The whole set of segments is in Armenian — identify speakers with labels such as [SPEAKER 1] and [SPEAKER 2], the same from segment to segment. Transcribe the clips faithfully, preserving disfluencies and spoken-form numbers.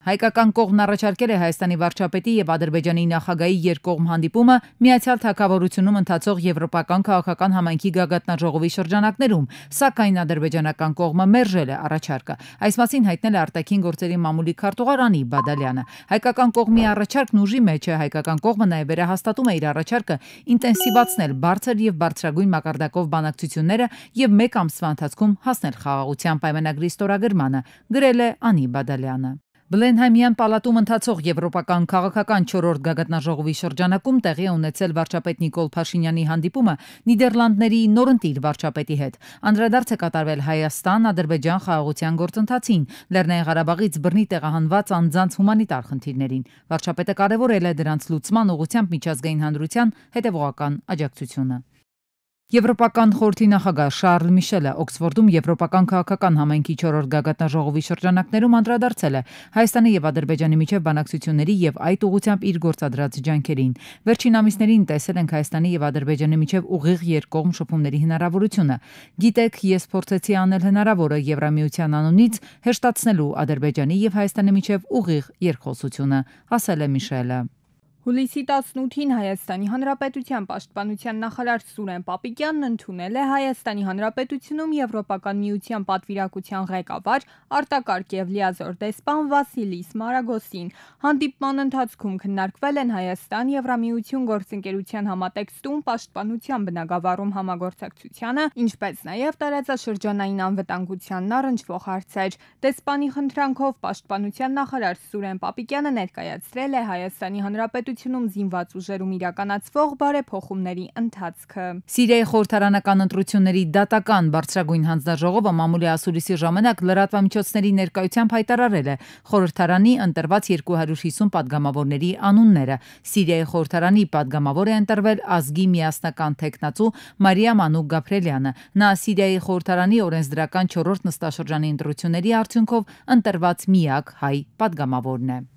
[SPEAKER 1] Հայկական կողմն առաջարկել է Հայաստանի վարչապետի եւ Ադրբեջանի նախագահի երկկողմ հանդիպումը Միացյալ Թագավորությունում ընթացող եվրոպական քաղաքական համայնքի գագաթնաժողովի շրջանակներում, սակայն ադրբեջանական կողմը մերժել է առաջարկը։ Այս մասին հայտնել է արտաքին գործերի մամուլի քարտուղար Անի Բադալյանը։ Հայկական կողմի առաջարկն ուժի մեջ է, հայկական կողմը նաեւ վերահաստատում է իր առաջարկը ինտենսիվացնել բարձր եւ բարձրագույն մակարդակով բանակցությունները եւ մեկ ամսվա ընթացքում հասնել խաղաղության պայմանագրի ստորագրմանը, գրել է Անի Բադալյանը։ Բլենհայմյան պալատում ընթացող եվրոպական քաղաքական չորրորդ գագաթնաժողովի շրջանակում տեղի է ունեցել վարչապետ Նիկոլ Փաշինյանի հանդիպումը Նիդերլանդների նորընտիր վարչապետի հետ։ Անդրադարձ է կատարվել Հայաստան-Ադրբեջան խաղաղության գործընթացին, Լեռնային Ղարաբաղից բռնի տեղահանված անձանց հումանիտար խնդիրներին։ Վարչապետը կարևորել է դրանց լուծման ուղղությամբ միջազգային հանրության հետևողական աջակցությունը։ Եվրոպական խորհրդի նախագահ Շարլ Միշելը Օքսֆորդում եվրոպական քաղաքական համայնքի չորրորդ գագաթնաժողովի շրջանակներում անդրադարձել է Հայաստանի եւ Ադրբեջանի միջև բանակցությունների եւ այդ ուղղությամբ իր գործադրած ջանքերին։ Վերջին ամիսներին տեսել ենք Հայաստանի եւ Ադրբեջանի միջև ուղիղ երկկողմ շփումների հնարավորությունը։ Գիտեք, ես փորձեցի անել հնարավորը Եվրամիության անունից հեշտացնելու Ադրբեջանի եւ Հայաստանի միջև ուղիղ երկխոսությունը, ասել է Միշելը։
[SPEAKER 2] Հուլիսի տասնութին Հայաստանի Հանրապետության պաշտպանության նախարար Սուրեն Պապիկյանն ընդունել է Հայաստանի Հանրապետությունում Եվրոպական միության պատվիրակության ղեկավար արտակարգ եւ լիազոր դեսպան Վասիլիս Մարագոսին։ Հանդիպման ընթացքում քննարկվել են Հայաստան Եվրամիություն գործընկերության համատեքստում պաշտպանության բնագավառում համագործակցությանը, ինչպես նաեւ տարածաշրջանային անվտանգությանն առնչվող հարցեր։ Դեսպանի խնդրանքով պաշտպանության նախարար Սուրեն Պապիկյանը ներկայացրել է Հայաստանի Հանրապետության զինված ուժերում իրականացվող բարեփոխումների ընթացքը։
[SPEAKER 1] Սիրիայի խորհրդարանական ընտրությունների դատական բարձրագույն հանձնաժողովը մամուլի ասուլիսի ժամանակ լրատվամիջոցների ներկայությամբ հայտարարել է խորհրդարանի ընտրված երկու հարյուր հիսուն падգամավորների անունները։ Սիրիայի խորհրդարանի падգամավոր է ընտրվել ազգի միասնական թեկնածու Մարիամ Անուկ Գաբրելյանը։ Նա Սիրիայի խորհրդարանի օրենսդրական չորրորդ նստաշրջանի ընտրությունների արդյունքով ընտրված միակ հայ падգամավորն է։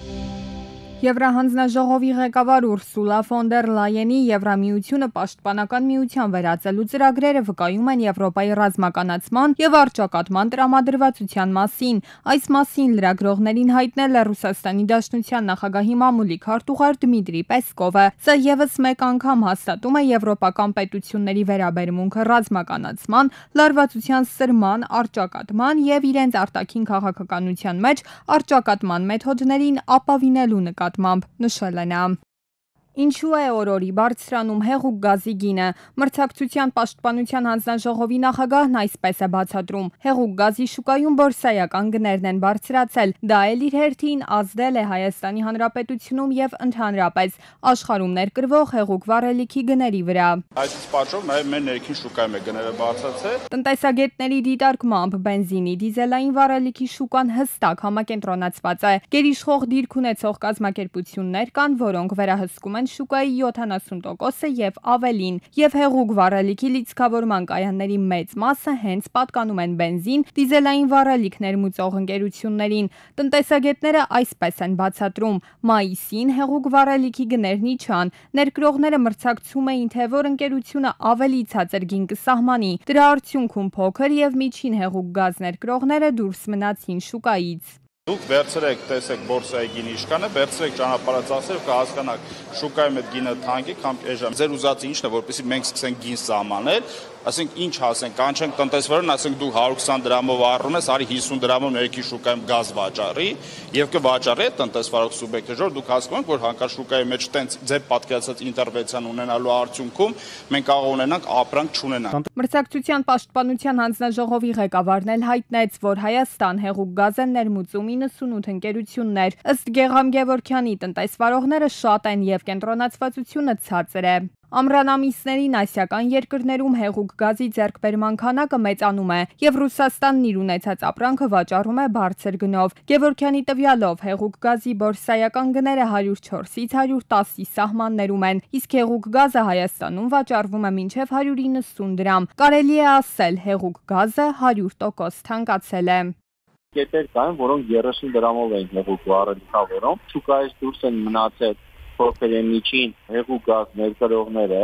[SPEAKER 2] Եվրահանձնաժողովի ղեկավար Ուրսուլա ֆոն դեր Լայենի Եվրամիությունը պաշտպանական միության վերածելու ծրագրերը վկայում են Եվրոպայի ռազմականացման եւ առճակատման տրամադրվածության մասին։ Այս մասին լրագրողներին հայտնել է Ռուսաստանի Դաշնության նախագահի մամուլի քարտուղար Դմիտրի Պեսկովը։ Սա եւս մեկ անգամ հաստատում է եվրոպական պետությունների վերաբերմունքը ռազմականացման, լարվածության սրման, առճակատման եւ իրենց արտաքին քաղաքականության մեջ առճակատման մեթոդներին ապավինելու նկատմամբ նշել է նա։ Ինչու է օրորի բարձրանում հեղուկ գազի գինը։ Մրցակցության պաշտպանության հանձնաժողովի նախագահն այսպես է բացատրում. հեղուկ գազի շուկայում բորսայական գներն են բարձրացել։ Դա էլ իր հերթին ազդել է Հայաստանի Հանրապետությունում եւ ընդհանրապես աշխարհում ներկրվող հեղուկ վառելիքի գների վրա։
[SPEAKER 3] Այս պատճառով նաեւ մեր ներքին շուկայում է գները բարձրացել։
[SPEAKER 2] Տնտեսագետների դիտարկմամբ բենզինի, դիզելային վառելիքի շուկան հստակ համակենտրոնացված է։ Գերիշխող դիրք ունեցող կազմակերպություններ կան, որոնք վերահսկում են շուկայի յոթանասուն տոկոսը եւ ավելին, եւ հեղուկ վառելիքի լիցքավորման կայանների մեծ մասը հենց պատկանում են բենզին, դիզելային վառելիք ներմուծող ընկերություններին։ Տնտեսագետները այսպես են բացատրում. մայիսին հեղուկ վառելիքի գներն իջան, ներկրողները մրցակցում էին, թե որ ընկերությունը ավելի ցածր գին կսահմանի։ Դրա արդյունքում փոքր եւ միջին հեղուկ գազ ներկրողները դուրս մնացին շուկայից։
[SPEAKER 3] Դուք վերցրեք, տեսեք բորսայի գինի իշկանը, վերցրեք ճանապարհացածը, կհասկանաք շուկայում այդ գինը թանկ է, կամ էժան։ Ձեր ուզածը ի՞նչն է, որպեսզի մենք սկսենք գին սահմանել, ասենք ինչ ասենք, կանչենք տնտեսվարան, ասենք դու հարյուր քսան դրամով առնում ես, արի հիսուն դրամով ներքի շուկայում գազ վաճառի, եւ կվաճառի այդ տնտեսվարող սուբյեկտը, որ դուք հասկանում եք, որ հանկարծ շուկայի մեջ տենց ձեր պատկերացած ինտերվենցիան ունենալու արդյունքում մենք կարող ունենանք ապրանք չունենանք։
[SPEAKER 2] Մրցակցության պաշտպանության հանձնաժողովի ղեկավարն էլ հայտնեց, որ Հայաստան հեղուկ գազ են ներմուծում իննսունութ ընկերություններ։ Ըստ Գեգամ Գևորգյանի տնտեսվարողները շատ են եւ կենտրոնացվածությունը ցածր է։ Ամռան ամիսներին ասիական երկրներում հեղուկ գազի ձեռքբերման քանակը մեծանում է եւ Ռուսաստանն իր ունեցած ապրանքը վաճառում է բարձր գնով։ Գևորգյանի տվյալով հեղուկ գազի բորսայական գները հարյուր չորսից հարյուր տասի սահմաններում են, իսկ հեղուկ գազը Հայաստանում վաճառվում է մինչև հարյուր իննսուն դրամ։ Կարելի է ասել, հեղուկ գազը հարյուր տոկոս թանկացել է։
[SPEAKER 4] Կետեր կան, որոնք երեսուն դրամով են հեղուկ վառելիքավորում, շուկայից դուրս են մնացել փոքր եւ միջին հեղուկ գազ ներկրողները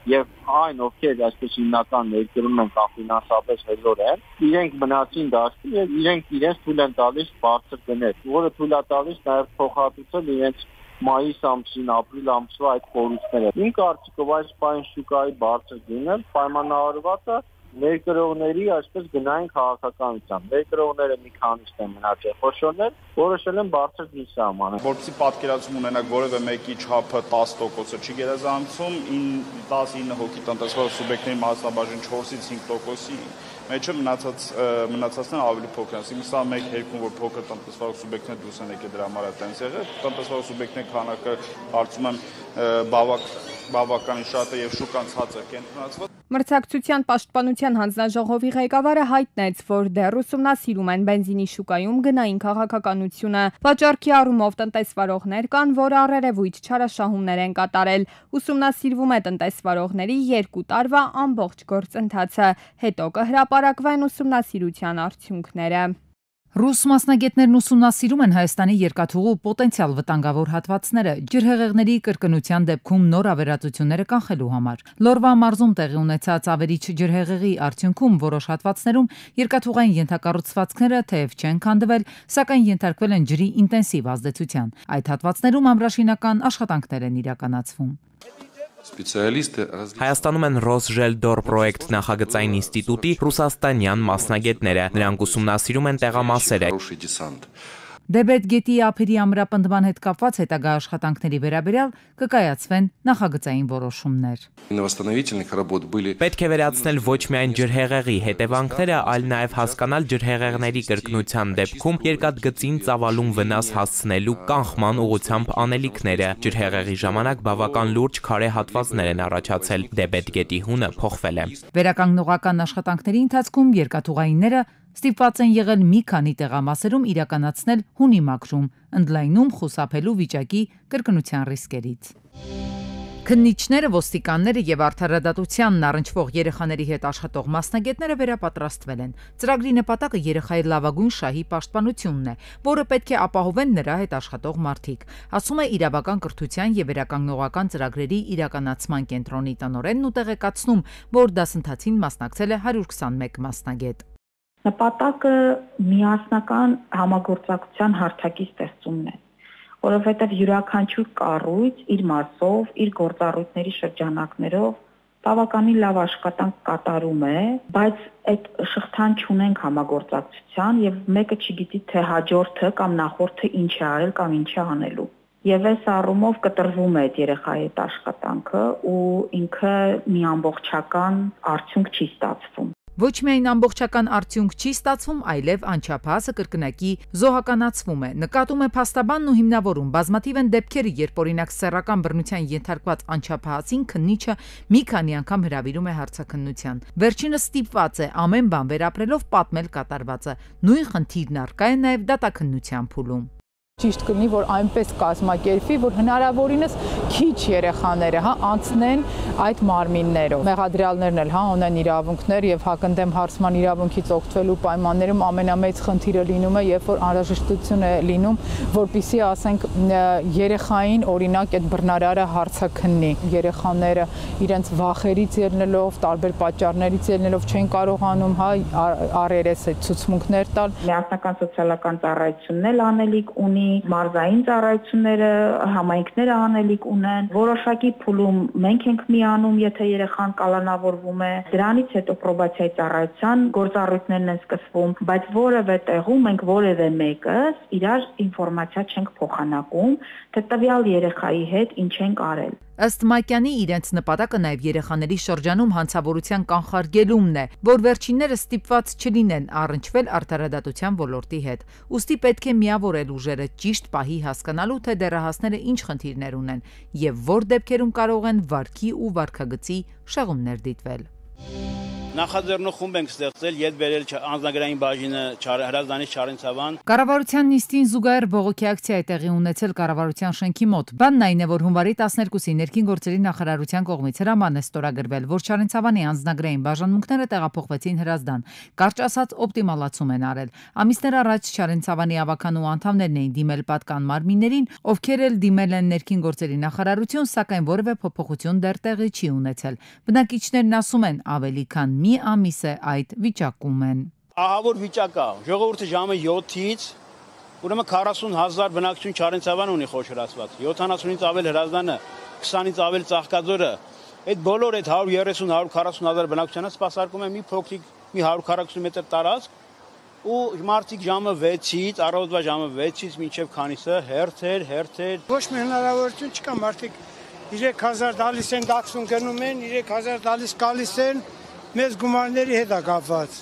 [SPEAKER 4] եւ այն ովքեր այսպես հիմնական ներկրում են կամ ֆինանսապես հզոր են, իրենք մնացին դաշտի եւ իրենք իրենց թույլ են տալիս բարձր գներ, որը թույլ է տալիս նաեւ փոխհատուցել իրենց մայիս ամսին, ապրիլ ամսվա այդ խորհուրդները։ Իմ կարծիքով այս պայն շուկայի բարձր գինը պայմանավորված է ներկրողների այսպես գնային քաղաքականությամբ։ Ներկրողները մի քանիստ են մնացել խոշորներ, որոշել են բարձր գին սահմանել։
[SPEAKER 3] Որպեսզի պատկերացում ունենակ որևէ մեկի չափը տասը տոկոսը չի գերազանցում, տասնինը հոգի տնտեսվող սուբյեկտների մասնաբաժին չորսից հինգ տոկոսի մեջը մնացած մնացածն ավելի փոքր են։ Այսինքն սա մեկ հերքում որ փոքր տնտեսվող սուբյեկտներ դուրս են եկել դրա համար է տենց եղել։ Տնտեսվող սուբյեկտների քանակը կարծում եմ բավական բավականին շատ է եւ շուկան ցածր կենտրոնացված։
[SPEAKER 2] Մրցակցության պաշտպանության հանձնաժողովի ղեկավարը հայտնեց, որ դեռ ուսումնասիրում են բենզինի շուկայում գնային քաղաքականությունը։ Վաճառքի առումով տնտեսվարողներ կան, որ առերևույթ չարաշահումներ են կատարել։ Ուսումնասիրվում է տնտեսվարողների երկու տարվա ամբողջ գործընթացը, հետո կհրապարակվեն ուսումնասիրության արդյունքները։
[SPEAKER 1] Ռուս մասնագետներն ուսումնասիրում են Հայաստանի երկաթուղու պոտենցիալ վտանգավոր հատվածները ջրհեղեղների կրկնության դեպքում նոր ավերածությունները կանխելու համար։ Լորվա մարզում տեղի ունեցած ավերիչ ջրհեղեղի արդյունքում որոշ հատվածներում երկաթուղային ենթակառուցվածքները թեև չեն քանդվել, սակայն ենթարկվել են ջրի ինտենսիվ ազդեցության։ Այդ հատվածներում ամրաշինական աշխատանքներ են իրականացվում։
[SPEAKER 5] Հայաստանում են Ռոսժելդոր պրոյեկտ նախագծային ինստիտուտի ռուսաստանյան մասնագետները։ Նրանք ուսումնասիրում են տեղամասերը։
[SPEAKER 1] Դեբետ գետի ափերի ամրապնդման հետ կապված հետագա աշխատանքների վերաբերյալ կկայացվեն նախագծային որոշումներ։
[SPEAKER 5] Պետք է վերացնել ոչ միայն ջրհեղեղի հետևանքները, այլ նաև հասկանալ ջրհեղեղների կրկնության դեպքում երկաթգծին ծավալուն վնաս հասցնելու կանխման ուղղությամբ անելիքները։ Ջրհեղեղի ժամանակ բավական լուրջ քարե հատվածներ են առաջացել։ Դեբետ գետի հունը փոխվել է։
[SPEAKER 1] Վերականգնողական աշխատանքների ընթացքում երկաթուղայինները ստիպված են եղել մի քանի տեղամասերում իրականացնել հունի մաքրում, ընդլայնում խուսափելու վիճակի կրկնության ռիսկերից։ Քննիչները, ոստիկանները եւ արդարադատությանն առնչվող երեխաների հետ աշխատող մասնագետները վերապատրաստվել են։ Ծրագրի նպատակը երեխայի լավագույն շահի պաշտպանությունն է, որը պետք է ապահովեն նրա հետ աշխատող մարդիկ, ասում է իրավական կրթության եւ վերականգնողական ծրագրերի իրականացման կենտրոնի տնօրենն ու տեղեկացնում, որ դասընթացին մասնակցել է հարյուր քսանմեկ մասնագետ։
[SPEAKER 6] Նպատակը միասնական համագործակցության հարթակի ստեղծումն է, որովհետև յուրաքանչյուր կառույց իր մասով, իր գործառույթների շրջանակներով բավականին լավ աշխատանք կատարում է, բայց այդ շղթան չունենք համագործակցության եւ մեկը չգիտի թե հաջորդը կամ նախորդը ինչ է արել կամ ինչ է անելու։ Եվ այս առումով կտրվում է այդ երեխայի հետ աշխատանքը ու ինքը մի ամբողջական արդյունք չի ստացվում։
[SPEAKER 1] Ոչ միայն ամբողջական արդյունք չի ստացվում, այլև անչափահասը կրկնակի զոհականացվում է։ Նկատում է փաստաբանն ու հիմնավորում։ Բազմաթիվ են դեպքերը, երբ օրինակ սեռական բռնության ենթարկված անչափահասին քննիչը մի քանի անգամ հրավիրում է հարցաքննության։ Վերջինը ստիպված է ամեն բան վերապրելով պատմել կատարվածը։ Նույն խնդիրն առկա է նաև դատաքննության փուլում։
[SPEAKER 7] Ճիշտ կլինի, որ այնպես կազմակերպվի, որ հնարավորինս քիչ երեխաները, հա, անցնեն այդ մարմիններով։ Մեղադրյալներն էլ, հա, ունեն իրավունքներ եւ հակընդդեմ հարցման իրավունքից օգտվելու պայմաններում ամենամեծ խնդիրը լինում է, երբ որ անհրաժեշտություն է լինում, որպեսզի, ասենք, երեխային օրինակ այդ բռնարարը հարցաքննի։ Երեխաները իրենց վախերից ելնելով, տարբեր պատճառներից ելնելով չեն կարողանում, հա, առերես այդ ցուցմունքներ տալ։
[SPEAKER 6] Միասնական սոցիալական ծառայությունն էլ անելիք ունի, մարզային ծառայությունները, համայնքները անելիք ունեն, որոշակի փուլում մենք ենք միանում, եթե երեխան կալանավորվում է, դրանից հետո պրոբացիայի ծառայության գործառույթներն են սկսվում, բայց որևէ տեղում մենք որևէ մեկս իրար ինֆորմացիա չենք փոխանակում, թե տվյալ երեխայի հետ ինչ ենք արել։
[SPEAKER 1] Ըստ Մակյանի իրենց նպատակը նաև երեխաների շրջանում հանցավորության կանխարգելումն է, որ վերջինները ստիպված չլինեն առնչվել արդարադատության ոլորտի հետ։ Ուստի պետք է միավորել ուժերը ճիշտ պահի հասկանալու, թե դեռահասները ինչ խնդիրներ ունեն եւ որ դեպքերում կարող են վարքի ու վարքագծի շեղումներ դիտվել։
[SPEAKER 8] Նախաձեռնող խումբ ենք ստեղծել յետ բերել անձնագրային բաժինը հրազդանի Չարենցավան։
[SPEAKER 1] Կառավարության նիստին զուգահեռ բողոքի ակցիա է տեղի ունեցել կառավարության շենքի մոտ։ Բանն այն է, որ հունվարի տասներկուսին ներքին գործերի նախարարության կողմից հրաման է ստորագրվել, որ Չարենցավանի անձնագրային բաժանմունքները տեղափոխվեցին Հրազդան։ Կարճ ասած, օպտիմալացում են արել։ Ամիսներ առաջ Չարենցավանի ավականու անդամներն էին դիմել պատկան մարմիններին, ովքեր էլ դիմել են ներքին գործերի նախարարություն, սակայն որևէ փոփոխություն դեռ տեղի չի ունեցել։ Բնակիչներն ասում են, ավելի քան մի ամիս է այդ վիճակում են։
[SPEAKER 8] Ահավոր վիճակ է։ Ժողովուրդը ժամը յոթից ուրեմն քառասուն հազար բնակչություն Չարենցավան ունի խոշորացված, յոթանասունից ավել Հրազդանը, քսանից ավել Ծաղկաձորը, այդ բոլոր այդ հարյուր երեսուն հարյուր քառասուն հազար բնակչությանը սպասարկում է մի փոքրիկ մի հարյուր քառասուն մետր տարածք ու մարդիկ ժամը վեցից, առավոտվա ժամը վեցից մինչև քանիսը հերթեր, հերթեր։
[SPEAKER 9] Ոչ մի հնարավորություն չկա, մարդիկ երեք հազար տալիս են, տաքսուն գնում են, երեք հազար տալիս գալիս են, մեծ գումարների հետ է կապված։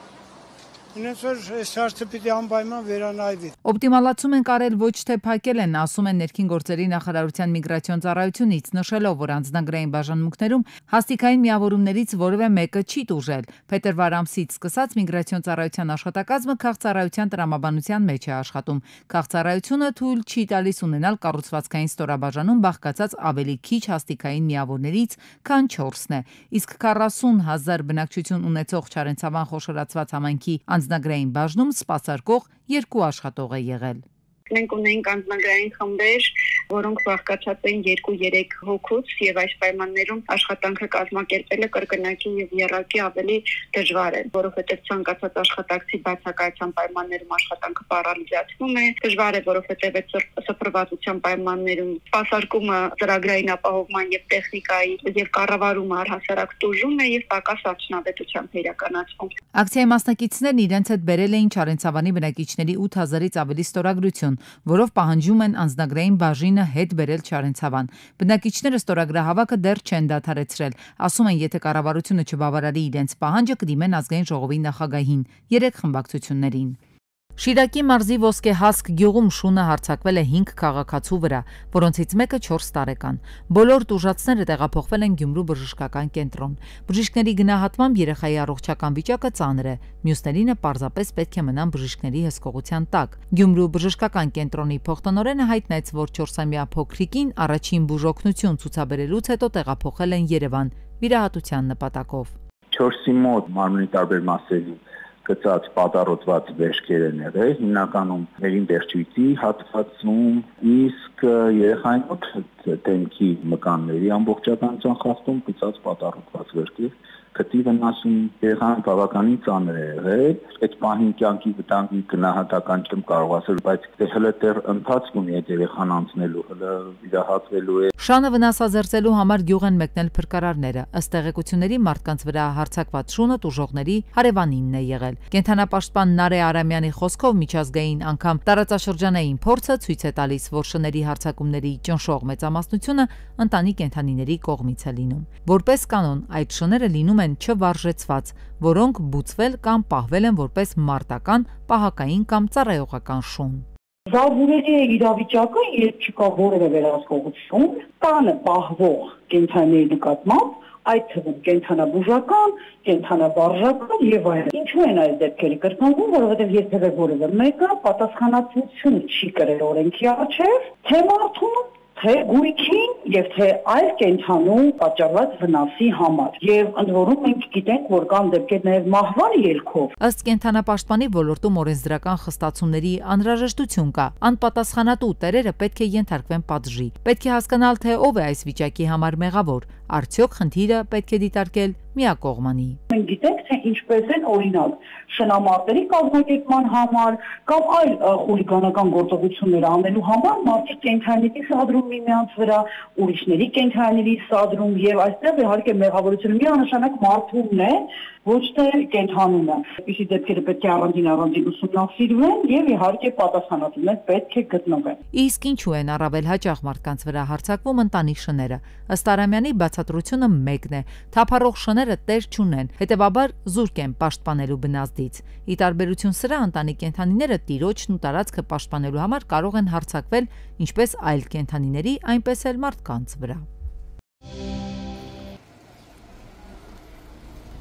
[SPEAKER 9] Ինձ որ այս հարցը պիտի անպայման վերանայվի։
[SPEAKER 1] Օպտիմալացում են կարել ոչ թե փակել են, ասում են ներքին գործերի նախարարության միգրացիոն ծառայությունից, նշելով, որ անձնագրային բաժանմունքներում հաստիկային միավորումներից որևէ մեկը չի տուժել։ Փետրվար ամսից սկսած միգրացիոն ծառայության աշխատակազմը քաղցառայության տրամաբանության մեջ է աշխատում։ Քաղցառայությունը թույլ չի տալիս ունենալ կառուցվածքային ստորաբաժանում բաղկացած ավելի քիչ հաստիկային միավորներից, քան չորսն է։ Իսկ քառասուն հազար բնակչություն ունեցող Չարենցավան խոշորացված համայնքի անձնագրային բաժնում սպասարկող երկու աշխատող է եղել։
[SPEAKER 10] Մենք ունենք անձնագրային խմբեր, որոնք բաղկացած են երկու-երեք հոգուց եւ այս պայմաններում աշխատանքը կազմակերպելը կրկնակի եւ եռակի ավելի դժվար է, որովհետեւ ցանկացած աշխատակցի բացակայության պայմաններում աշխատանքը պարալիզացվում է, դժվար է, որովհետեւ այդ սփռվածության պայմաններում սպասարկումը ծրագրային ապահովման եւ տեխնիկայի եւ կառավարումը առհասարակ տուժում է եւ պակաս արդյունավետությամբ իրականացվում։
[SPEAKER 1] Ակցիայի մասնակիցներն իրենց հետ բերել էին Չարենցավանի բնակիչների ութ հազարից ավելի ստորագրություն, որով պահանջում են անձնագրային բաժինը հետ բերել Չարենցավան։ Բնակիչները ստորագրահավաքը դեռ չեն դադարեցրել, ասում են, եթե կառավարությունը չբավարարի իրենց պահանջը, կդիմեն ազգային ժողովի նախագահին, երեք խմբակցություններին։ Շիրակի մարզի Ոսկեհասկ գյուղում շունը հարձակվել է հինգ քաղաքացու վրա, որոնցից մեկը չորս տարեկան։ Բոլոր տուժածները տեղափոխվել են Գյումրու բժշկական կենտրոն։ Բժիշկների գնահատմամբ երեխայի առողջական վիճակը ծանր է, մյուսներինը պարզապես պետք է մնան բժիշկների հսկողության տակ։ Գյումրու բժշկական կենտրոնի փոխտնօրենը հայտնեց, որ չորսամյա փոքրիկին առաջին բուժօգնություն ցուցաբերելուց հետո տեղափոխել են Երևան վիրահատության նպատակով։
[SPEAKER 4] Չորսի մոտ մարմնի տարբեր մասերի գծած պատառոտված վերջեր են եղել, հիմնականում վերին դեղչույթի հատվածում, իսկ երեխային մոտ դեմքի մկանների ամբողջականության խախտում գծած պատառոտված վերքեր, քթի վնասում, երեխան բավականին ծանր է եղել, այդ պահին կյանքի վտանգի գնահատական չեմ կարող ասել, բայց հələ դեռ ընթացք ունի այդ երեխան անցնելու, հələ վիրահատվելու է։
[SPEAKER 1] Շանը վնասազերծելու համար գյուղ են մեկնել փրկարարները։ Ըստ տեղեկությունների մարդկանց վրա հարձակված շունը տուժողների հարևանինն է եղել։ Կենթանապաշտպան Նարե Արամյանի խոսքով միջազգային անգամ տարածաշրջանային փորձը ցույց է տալիս, որ շների հարձակումների ճնշող մեծամասնությունը ընտանի կենթանիների կողմից է լինում։ Որպես կանոն, այդ շները լինում են չվարժեցված, որոնք բուծվել կամ պահվել են որպես մարտական, պահակային կամ ծառայողական շուն։
[SPEAKER 11] Զարհուրելի է իրավիճակը, երբ չկա որևէ վերահսկողություն, տանը պահվող կենթանիների նկատմամբ, այդ թվում կենթանաբուժական, կենթանավարժական եւ այլն։ Ինչու են այս դեպքերը կրկնվում, որովհետեւ երբևէ որևէ մեկը պատասխանատվություն չի կրել օրենքի առջև, թե մարդուն, թե գույքին եւ թե այլ կենթանու պատճառված վնասի համար։ Եվ ընդ որում մենք գիտենք, որ կան դեպքեր նաեւ մահվան ելքով։
[SPEAKER 1] Ըստ կենթանապաշտպանի ոլորտում օրենսդրական խստացումների անհրաժեշտություն կա։ Անպատասխանատու տերերը պետք է ենթարկվեն պատժի։ Պետք է հասկանալ, թե ով է այս վիճակի համար մեղավոր։ Արդյոք խնդիրը պետք է դիտարկել միակողմանի։
[SPEAKER 11] Մենք գիտենք, թե ինչպես են օրինակ շնամարտերի կազմակերպման համար կամ այլ խուլիգանական գործողություններ անելու համար մարդիկ կենթանիների սադրում միմյանց վրա, ուրիշների կենթանիների սադրում եւ այստեղ իհարկե մեղավորությունը միանշանակ մարդումն է, ոչ թե կենթանունը։ Այսպիսի դեպքերը պետք է առանձին առանձին ուսումնասիրվեն եւ իհարկե պատասխանատուներ պետք է գտնվեն։
[SPEAKER 1] Իսկ ինչու են առավել հաճախ մարդկանց վրա հարձակվում ընտանի շները։ Ըստ Արամյանի բացատրությունը մեկն է. թափառող շները տեր չունեն, հետեւաբար զուրկ են պաշտպանելու բնազդից։ Ի տարբերություն սրա, ընտանի կենթանիները տիրոջն ու տարածքը պաշտպանելու համար կարող են հարձակվել ինչպես այլ կենթանիների, այնպես էլ մարդկանց վրա։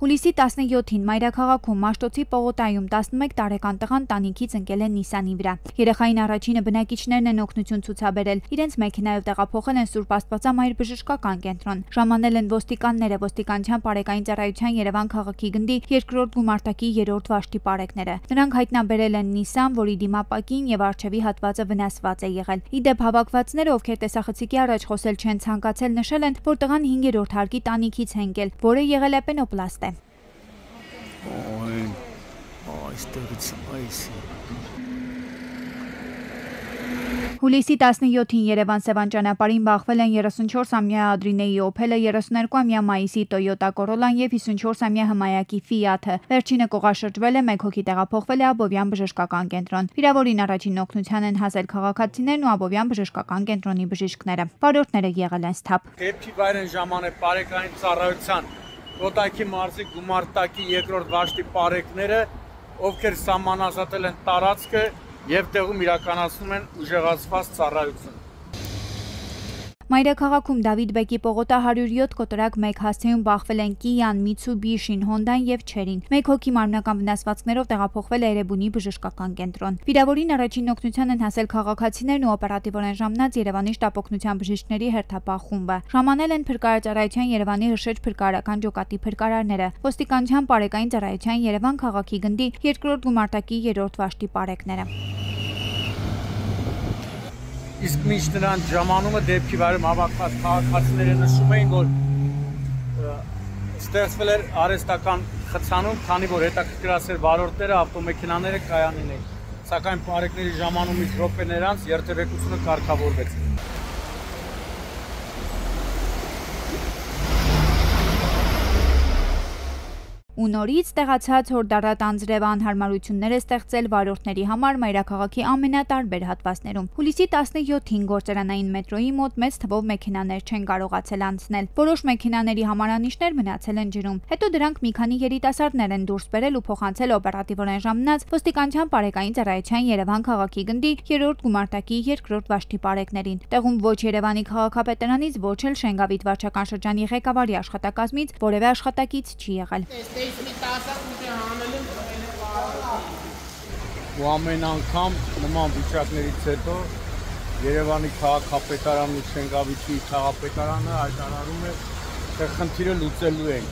[SPEAKER 2] Հուլիսի տասնյոթին մայրաքաղաքում Մաշտոցի պողոտայում տասնմեկ տարեկան տղան տանիքից ընկել է Նիսանի վրա։ Երեխային առաջինը բնակիչներն են օգնություն ցուցաբերել։ Իրենց մեքենայով տեղափոխել են Սուրբ Աստվածամայր բժշկական կենտրոն։ Ժամանել են ոստիկանները, ոստիկանության բարեկային ծառայության Երևան քաղաքի գնդի երկրորդ գումարտակի երրորդ վաշտի պարեկները։ Նրանք հայտնաբերել են Նիսան, որի դիմապակին եւ առջեւի հատվածը վնասված է եղել։ Ի դեպ հավաքվածները, ովքեր տեսախցիկի առաջ խոսել չեն ցանկացել, նշել են, որ տղան հինգերորդ հարկի տանիքից է ընկել, որը եղել է պենոպլաստ է։
[SPEAKER 12] Ой, այստեղից այս
[SPEAKER 2] Հուլիսի տասնյոթին Երևան-Սևան ճանապարհին բախվել են երեսունչորսամյա Ադրինեի Օփելը, երեսուներկուամյա Մայիսի Տոյոտա Կորոլան եւ հիսունչորսամյա Հմայակի Ֆիաթը։ Վերջինը կողաշրջվել է, մեկ հոգի տեղափոխվել է Աբովյան բժշկական կենտրոն։ Վիրավորին առաջին օգնության են հասել քաղաքացիներն ու Աբովյան բժշկական կենտրոնի բժիշկները։ Վարորդները եղել են սթափ։
[SPEAKER 12] Դեպքի վայր են ժամանել բարեկային ծառայության Կոտայքի մարզի գումարտակի երկրորդ վաշտի պարեկները, ովքեր սահմանազատել են տարածքը եւ տեղում իրականացնում են ուժեղացված ծառայություն։
[SPEAKER 2] Մայրաքաղաքում Դավիթ Բեկի պողոտա հարյուր յոթ կոտրակ մեկ հասցեում բախվել են Կիան, Միցուբիշին, Հոնդան եւ Չերին։ Մեկ հոգի մարմնական վնասվածքներով տեղափոխվել է Էրեբունի բժշկական կենտրոն։ Վիրավորին առաջին օգնության են հասել քաղաքացիներն ու օպերատիվորեն ժամանած Երևանի շտապօգնության բժիշկների հերթապահ խումբը։ Ժամանել են փրկարարծառայության Երևանի Հրշեջ փրկարարական ջոկատի փրկարարները, ոստիկանության բարեկային ծառայության Երևան քաղաքի գնդի երկրորդ գումարտակի երրորդ վաշտի պարեկները։
[SPEAKER 12] Իսկ միշտ նրան ժամանումը դեպքի վայրում հավաքված քաղաքացիները նշում էին, որ ստեղծվել էր արհեստական խցանում, քանի որ հետաքրքրասեր վարորդները, ավտոմեքենաները կայանին էին։ Սակայն բարեկների ժամանումից րոպեներ անց երթևեկությունը կարգավորվեց։
[SPEAKER 2] Ու նորից տեղացած հորդառատ անձրև անհարմարություններ է ստեղծել վարորդների համար մայրաքաղաքի ամենատարբեր հատվածներում։ Հուլիսի տասնյոթին գործարանային մետրոյի մոտ մեծ թվով մեքենաներ չեն կարողացել անցնել։ Որոշ մեքենաների համարանիշներ մնացել են ջրում։ Հետո դրանք մի քանի երիտասարդներ են դուրս բերել ու փոխանցել օպերատիվորեն ժամանած ոստիկանության բարեկային ծառայության Երևան քաղաքի գնդի երրորդ գումարտակի երկրորդ վաշտի պարեկներին։ Տեղում ոչ Երևանի քաղաքապետարանից, ոչ էլ Շենգավիթ վարչական շրջանի ղեկավարի աշխատակազմից որևէ աշխատակից չի եղել։
[SPEAKER 12] Ու ամեն անգամ նման վիճակներից հետո Երևանի քաղաքապետարանն ու Շենգավիթի քաղաքապետարանը հայտարարում է, թե խնդիրը լուծելու են։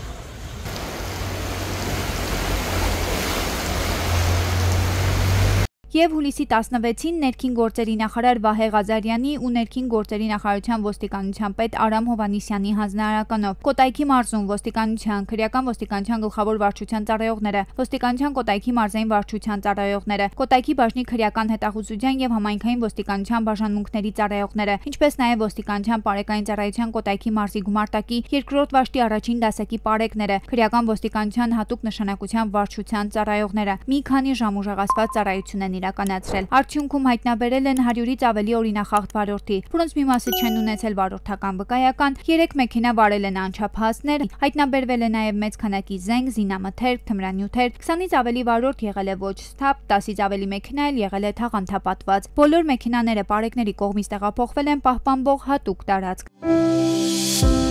[SPEAKER 2] Եվ հուլիսի տասնվեցին ներքին գործերի նախարար Վահե Ղազարյանի ու ներքին գործերի նախարարության ոստիկանության պետ Արամ Հովանիսյանի հանձնարարականով Կոտայքի մարզում ոստիկանության, քրեական ոստիկանության գլխավոր վարչության ծառայողները, ոստիկանության Կոտայքի մարզային վարչության ծառայողները, Կոտայքի բաժնի քրեական հետախուզության եւ համայնքային ոստիկանության բաժանմունքների ծառայողները, ինչպես նաեւ ոստիկանության բարեկային ծառայության Կոտայքի մարզի գումարտակի երկրորդ վաշտի առաջին դասակի պարեկները, քրեական ոստիկանության հատուկ նշանակության վարչության ծառայողները մի քանի ժամ ուժեղացված ծառայություն են իրականացրել։ Արդյունքում հայտնաբերել են հարյուրից ավելի օրինախախտ վարորդի, որոնց մի մասը չեն ունեցել վարորդական վկայական, երեք մեքենա վարել են անչափահասներ, հայտնաբերվել է նաև մեծ քանակի զենք, զինամթերք, թմրանյութեր, քսանից ավելի վարորդ եղել է ոչ սթափ, տասից ավելի մեքենա էլ եղել է թաղանթապատված։ Բոլոր մեքենաները պարեկների կողմից տեղափոխվել են պահպանվող հատուկ տարածք։